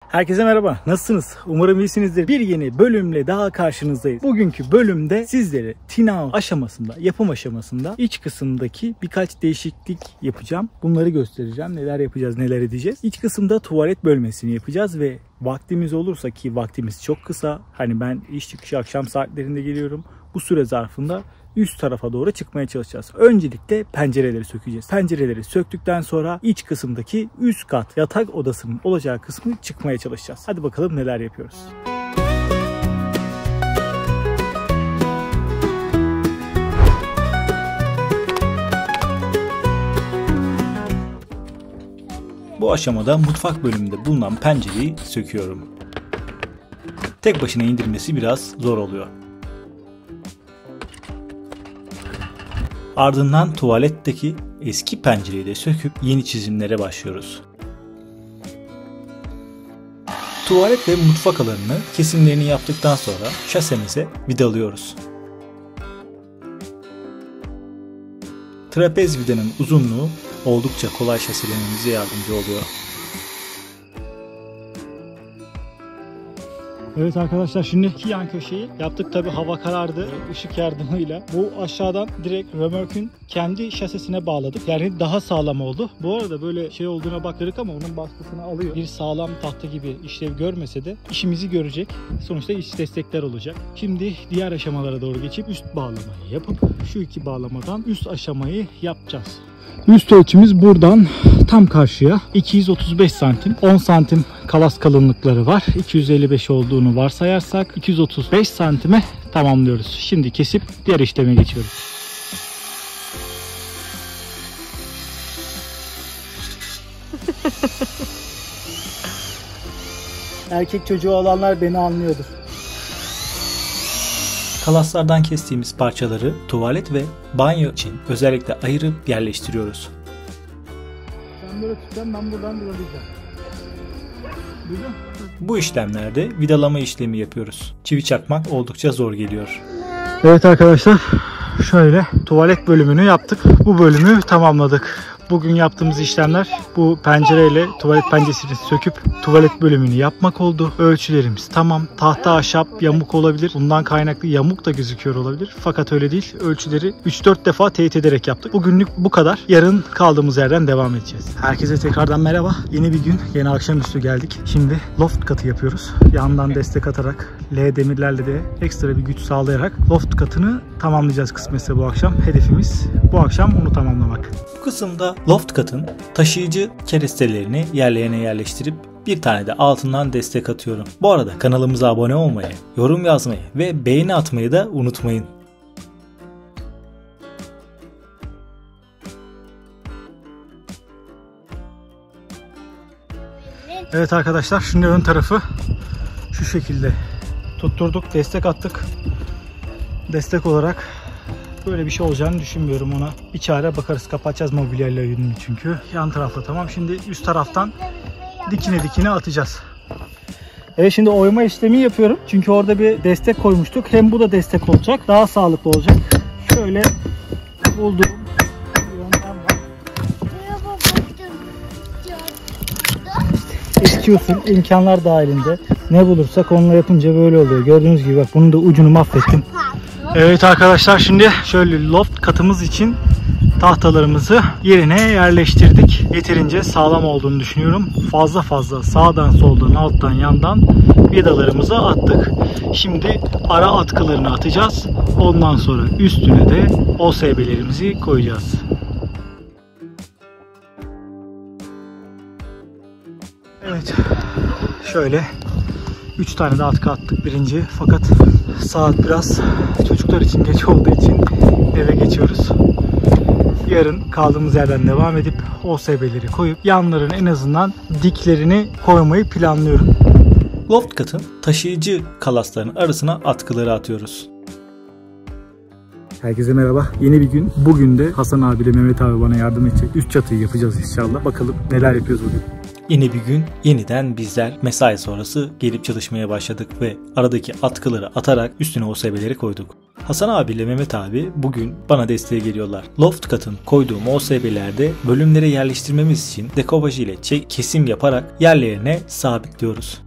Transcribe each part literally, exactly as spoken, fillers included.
Herkese merhaba. Nasılsınız? Umarım iyisinizdir. Bir yeni bölümle daha karşınızdayız. Bugünkü bölümde sizlere tina aşamasında, yapım aşamasında iç kısımdaki birkaç değişiklik yapacağım. Bunları göstereceğim. Neler yapacağız, neler edeceğiz. İç kısımda tuvalet bölmesini yapacağız ve vaktimiz olursa, ki vaktimiz çok kısa. Hani ben iş çıkışı akşam saatlerinde geliyorum. Bu süre zarfında üst tarafa doğru çıkmaya çalışacağız. Öncelikle pencereleri sökeceğiz. Pencereleri söktükten sonra iç kısımdaki üst kat yatak odasının olacağı kısmı çıkmaya çalışacağız. Hadi bakalım neler yapıyoruz. Bu aşamada mutfak bölümünde bulunan pencereyi söküyorum. Tek başına indirmesi biraz zor oluyor. Ardından tuvaletteki eski pencereyi de söküp yeni çizimlere başlıyoruz. Tuvalet ve mutfak alanını kesimlerini yaptıktan sonra şasemize vidalıyoruz. Trapez vidanın uzunluğu oldukça kolay şasilememize yardımcı oluyor. Evet arkadaşlar, şimdi iki yan köşeyi yaptık. Tabi hava karardı, ışık yardımıyla. Bu aşağıdan direkt römorkün kendi şasisine bağladık. Yani daha sağlam oldu. Bu arada böyle şey olduğuna baktık ama onun baskısını alıyor. Bir sağlam tahta gibi işlev görmese de işimizi görecek. Sonuçta iç destekler olacak. Şimdi diğer aşamalara doğru geçip üst bağlamayı yapıp şu iki bağlamadan üst aşamayı yapacağız. Üst ölçümüz buradan tam karşıya iki yüz otuz beş santim, on santim kalas kalınlıkları var. iki yüz elli beş olduğunu varsayarsak iki yüz otuz beş santime tamamlıyoruz. Şimdi kesip diğer işleme geçiyoruz. Erkek çocuğu olanlar beni anlıyordur. Kalaslardan kestiğimiz parçaları tuvalet ve banyo için özellikle ayırıp yerleştiriyoruz. Sen böyle tutsan ben buradan vidalayacağım. Duydun? Bu işlemlerde vidalama işlemi yapıyoruz. Çivi çakmak oldukça zor geliyor. Evet arkadaşlar, şöyle tuvalet bölümünü yaptık. Bu bölümü tamamladık. Bugün yaptığımız işlemler bu pencereyle tuvalet penceresini söküp tuvalet bölümünü yapmak oldu. Ölçülerimiz tamam. Tahta, ahşap, yamuk olabilir. Bundan kaynaklı yamuk da gözüküyor olabilir. Fakat öyle değil. Ölçüleri üç dört defa teyit ederek yaptık. Bugünlük bu kadar. Yarın kaldığımız yerden devam edeceğiz. Herkese tekrardan merhaba. Yeni bir gün, yeni akşamüstü geldik. Şimdi loft katı yapıyoruz. Yandan destek atarak, L demirlerle de ekstra bir güç sağlayarak loft katını tamamlayacağız kısmetse bu akşam. Hedefimiz bu akşam onu tamamlamak. Bu kısımda loft katın taşıyıcı kerestelerini yerlerine yerleştirip bir tane de altından destek atıyorum. Bu arada kanalımıza abone olmayı, yorum yazmayı ve beğeni atmayı da unutmayın. Evet arkadaşlar, şimdi ön tarafı şu şekilde tutturduk, destek attık. Destek olarak böyle bir şey olacağını düşünmüyorum ona. Bir çare bakarız, kapatacağız mobilyayla yönünü çünkü. Yan tarafta tamam. Şimdi üst taraftan dikine dikine atacağız. Evet, şimdi oyma işlemi yapıyorum. Çünkü orada bir destek koymuştuk. Hem bu da destek olacak. Daha sağlıklı olacak. Şöyle bulduğum yöntem var. Eski usul imkanlar dahilinde ne bulursak onunla yapınca böyle oluyor. Gördüğünüz gibi bak, bunun da ucunu mahvettim. Evet arkadaşlar, şimdi şöyle loft katımız için tahtalarımızı yerine yerleştirdik. Yeterince sağlam olduğunu düşünüyorum. Fazla fazla sağdan soldan alttan yandan vidalarımızı attık. Şimdi ara atkılarını atacağız. Ondan sonra üstüne de O S B'lerimizi koyacağız. Evet, şöyle üç tane de atkı attık birinci. Fakat saat biraz çocuklar için geç olduğu için eve geçiyoruz. Yarın kaldığımız yerden devam edip O S B'leri koyup yanların en azından diklerini koymayı planlıyorum. Loft katın taşıyıcı kalasların arasına atkıları atıyoruz. Herkese merhaba. Yeni bir gün. Bugün de Hasan abiyle Mehmet abi bana yardım edecek. Üst çatıyı yapacağız inşallah. Bakalım neler yapıyoruz bugün. Yeni bir gün, yeniden bizler mesai sonrası gelip çalışmaya başladık ve aradaki atkıları atarak üstüne O S B'leri koyduk. Hasan abiyle Mehmet abi bugün bana desteğe geliyorlar. Loft Cut'ın koyduğum O S B'lerde bölümlere yerleştirmemiz için dekopaj ile kesim yaparak yerlerine sabitliyoruz.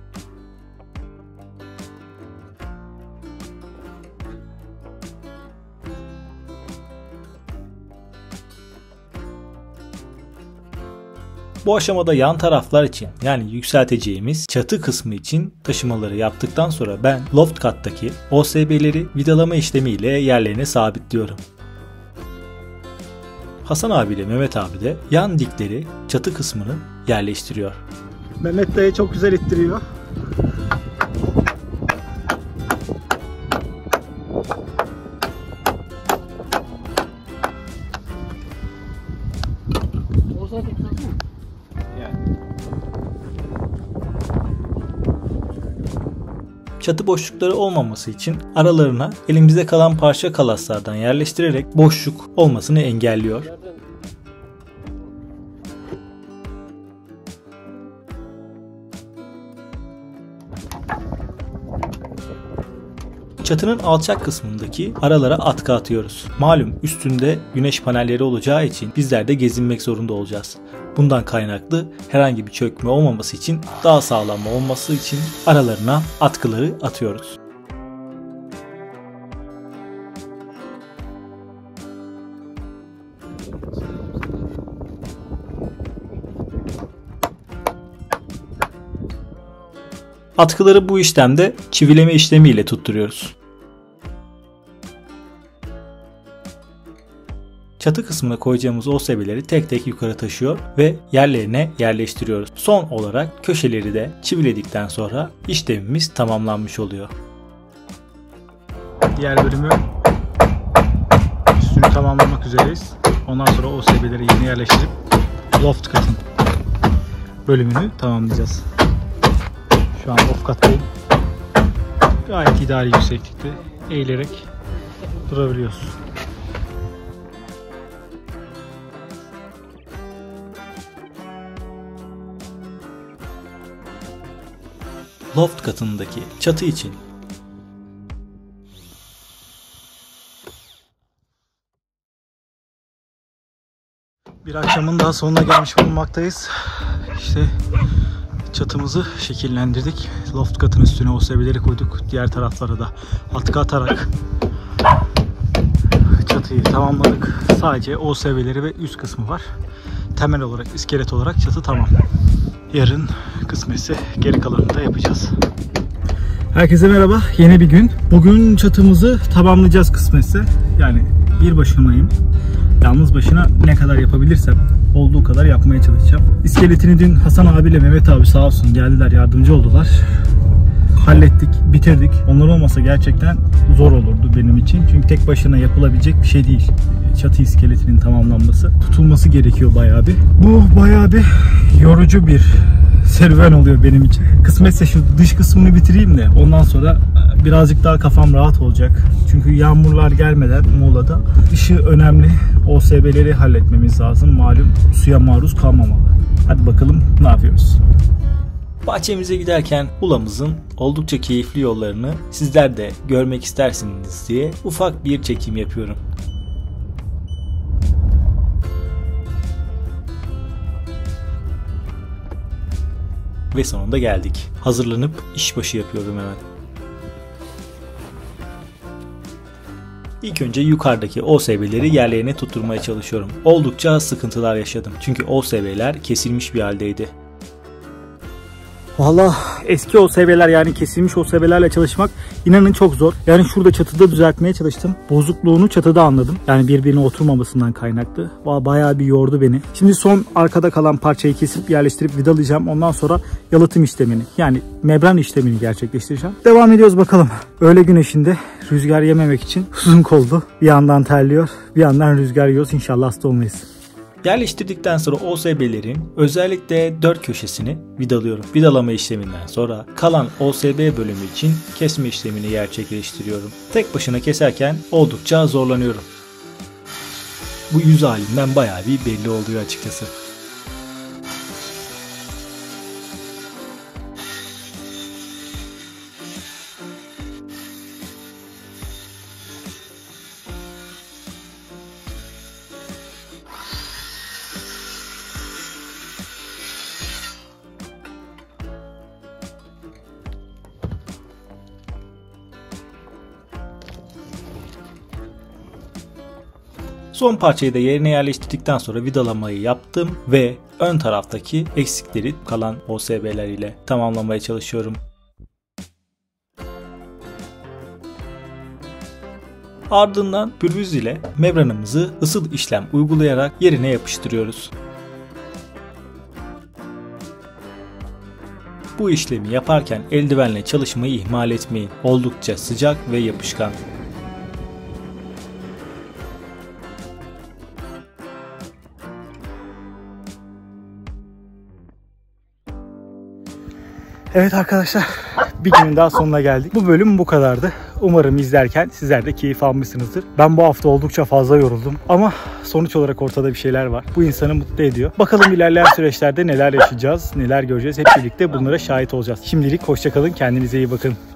Bu aşamada yan taraflar için yani yükselteceğimiz çatı kısmı için taşımaları yaptıktan sonra ben Loft Cut'taki O S B'leri vidalama işlemiyle yerlerine sabitliyorum. Hasan abiyle Mehmet abi de yan dikleri çatı kısmını yerleştiriyor. Mehmet dayı çok güzel ittiriyor. Çatı boşlukları olmaması için aralarına elimizde kalan parça kalaslardan yerleştirerek boşluk olmasını engelliyor. Çatının alçak kısmındaki aralara atkı atıyoruz. Malum üstünde güneş panelleri olacağı için bizler de gezinmek zorunda olacağız. Bundan kaynaklı herhangi bir çökme olmaması için, daha sağlam olması için aralarına atkıları atıyoruz. Atkıları bu işlemde çivileme işlemiyle tutturuyoruz. Çatı kısmına koyacağımız O S B'leri tek tek yukarı taşıyor ve yerlerine yerleştiriyoruz. Son olarak köşeleri de çiviledikten sonra işlemimiz tamamlanmış oluyor. Diğer bölümü üstünü tamamlamak üzereyiz. Ondan sonra O S B'leri yeni yerleştirip Loft Cut'ın bölümünü tamamlayacağız. Şu an Loft Cut'tayım. Gayet ideal yükseklikte eğilerek durabiliyoruz. Loft katındaki çatı için bir akşamın daha sonuna gelmiş bulunmaktayız. İşte çatımızı şekillendirdik. Loft katın üstüne O S B'leri koyduk. Diğer taraflara da atkı atarak çatıyı tamamladık. Sadece O S B'leri ve üst kısmı var. Temel olarak, iskelet olarak çatı tamam. Yarın kısmetse geri kalanını da yapacağız. Herkese merhaba. Yeni bir gün. Bugün çatımızı tamamlayacağız kısmetse. Yani bir başınayım. Yalnız başına ne kadar yapabilirsem olduğu kadar yapmaya çalışacağım. İskeletini dün Hasan abiyle Mehmet abi sağ olsun geldiler, yardımcı oldular. Hallettik, bitirdik. Onlar olmasa gerçekten zor olurdu benim için. Çünkü tek başına yapılabilecek bir şey değil. Çatı iskeletinin tamamlanması. Tutulması gerekiyor bayağı bir. Bu bayağı bir yorucu bir serüven oluyor benim için. Kısmetse şu dış kısmını bitireyim de ondan sonra birazcık daha kafam rahat olacak. Çünkü yağmurlar gelmeden Muğla'da ışığı önemli. O S B'leri halletmemiz lazım. Malum suya maruz kalmamalı. Hadi bakalım ne yapıyoruz. Bahçemize giderken Ula'mızın oldukça keyifli yollarını sizler de görmek istersiniz diye ufak bir çekim yapıyorum. Ve sonunda geldik. Hazırlanıp işbaşı yapıyorum hemen. İlk önce yukarıdaki O S B'leri yerlerine tutturmaya çalışıyorum. Oldukça sıkıntılar yaşadım. Çünkü O S B'ler kesilmiş bir haldeydi. Valla eski O S B'ler, yani kesilmiş O S B'lerle çalışmak inanın çok zor. Yani şurada çatıda düzeltmeye çalıştım. Bozukluğunu çatıda anladım. Yani birbirine oturmamasından kaynaklı. Bayağı bir yordu beni. Şimdi son arkada kalan parçayı kesip yerleştirip vidalayacağım. Ondan sonra yalıtım işlemini, yani membran işlemini gerçekleştireceğim. Devam ediyoruz bakalım. Öğle güneşinde rüzgar yememek için uzun kollu. Bir yandan terliyor, bir yandan rüzgar yiyoruz. İnşallah hasta olmayız. Yerleştirdikten sonra O S B'lerin özellikle dört köşesini vidalıyorum. Vidalama işleminden sonra kalan O S B bölümü için kesme işlemini gerçekleştiriyorum. Tek başına keserken oldukça zorlanıyorum. Bu yüz halinden bayağı bir belli oluyor açıkçası. Son parçayı da yerine yerleştirdikten sonra vidalamayı yaptım ve ön taraftaki eksikleri kalan O S B'ler ile tamamlamaya çalışıyorum. Ardından pürüz ile membranımızı ısı işlem uygulayarak yerine yapıştırıyoruz. Bu işlemi yaparken eldivenle çalışmayı ihmal etmeyin. Oldukça sıcak ve yapışkan. Evet arkadaşlar, bir günün daha sonuna geldik. Bu bölüm bu kadardı. Umarım izlerken sizler de keyif almışsınızdır. Ben bu hafta oldukça fazla yoruldum ama sonuç olarak ortada bir şeyler var. Bu insanı mutlu ediyor. Bakalım ilerleyen süreçlerde neler yaşayacağız, neler göreceğiz. Hep birlikte bunlara şahit olacağız. Şimdilik hoşça kalın, kendinize iyi bakın.